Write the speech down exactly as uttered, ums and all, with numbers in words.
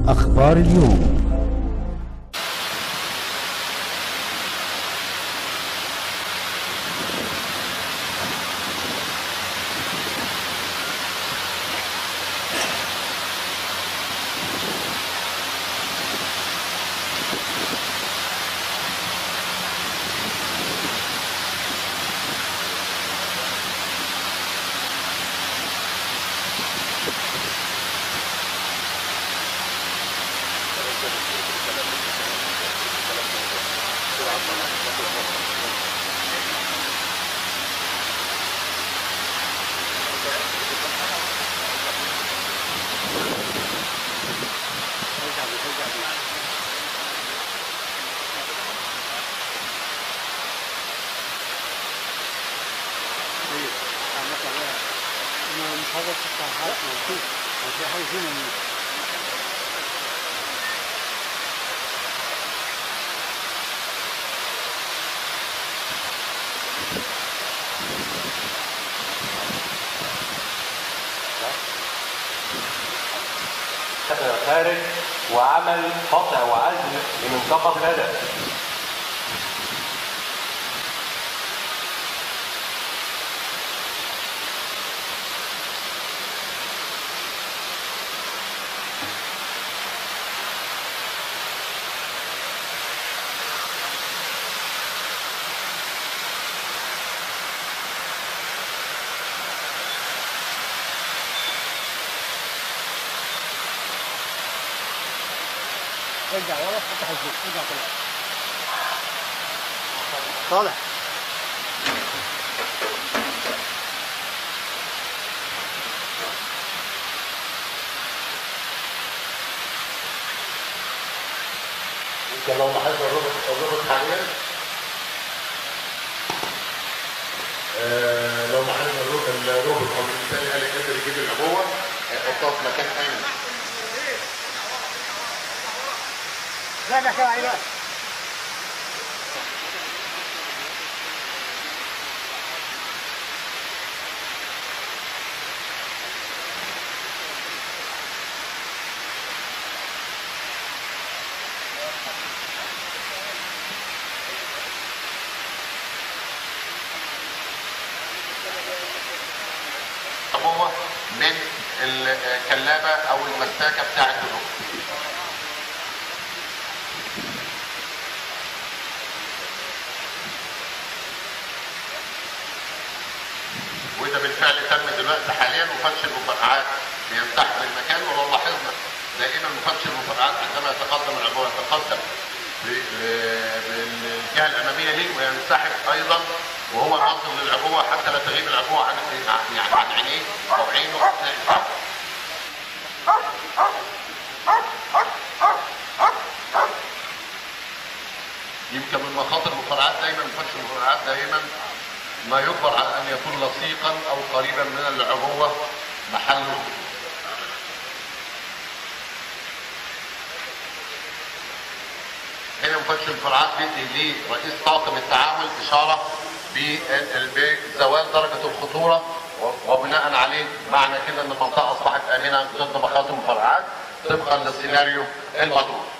أخبار اليوم. مش هقدر تفتح حاجة موجود أو في حاجة فينا من خارج وعمل قطع وعزل لمنطقة الهدف. ارجع ورا فتح الزيت ارجع طالع طالع يمكن لو لاحظنا الروبوت الروبوت حاليا آه لو لاحظنا الروبوت الروبوت او الانسان اللي يقدر يجيب العبوه يحطها في مكان امن. لا لا كده عيبه عبوه من الكلابه او المساكه بتاعه الروبوت. وده بالفعل تم دلوقتي حاليا وفتش المفرقعات بينسحب المكان. ولو لاحظنا دائما مفتش المفرقعات عندما يتقدم العبوه يتقدم بالجهه الاماميه ليه وينسحب ايضا وهو ناظر للعبوه حتى لا تغيب العبوه عن يعني عن عينيه او عينه اثناء السحب. يمكن من مخاطر المفرقعات دايما مفتش المفرقعات دائما ما يجبر على ان يكون لصيقا او قريبا من العبوه محله. هنا مفتش المفرقعات بيدي لرئيس طاقم التعامل اشاره بزوال درجه الخطوره وبناء عليه معنى كده ان المنطقه اصبحت امنه ضد مخاطر المفرقعات طبقا للسيناريو المطروح.